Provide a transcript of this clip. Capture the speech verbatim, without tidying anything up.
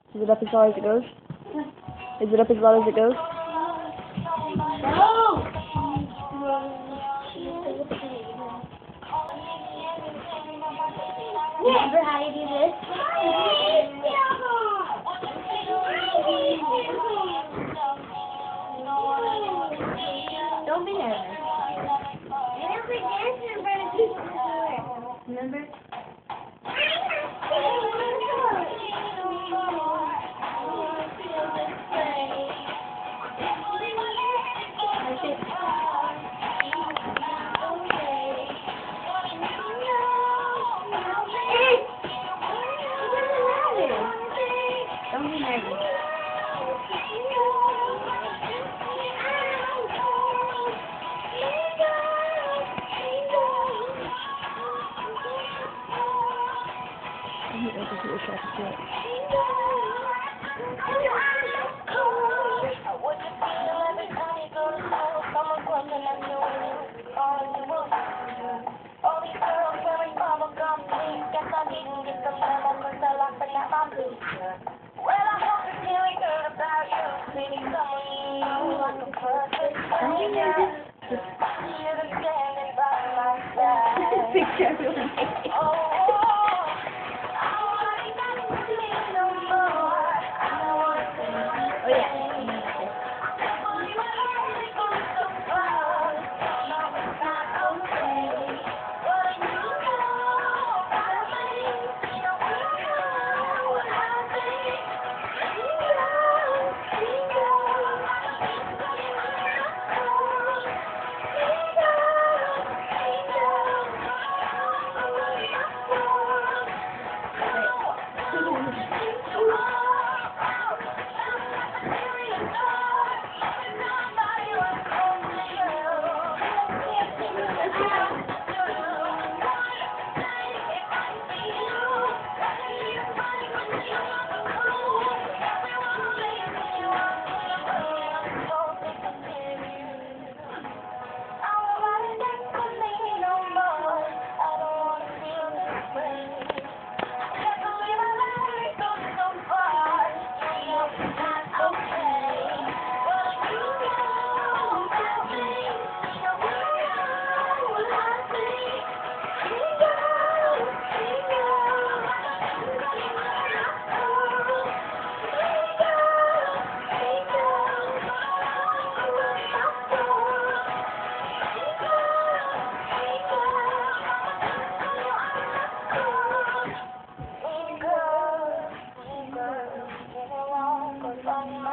Is it up as far as it goes? Is it up as low as it goes? No! Remember how you do this? Don't be nervous. Remember? Don't be nervous. Girl, girl, get along, 'cause I'm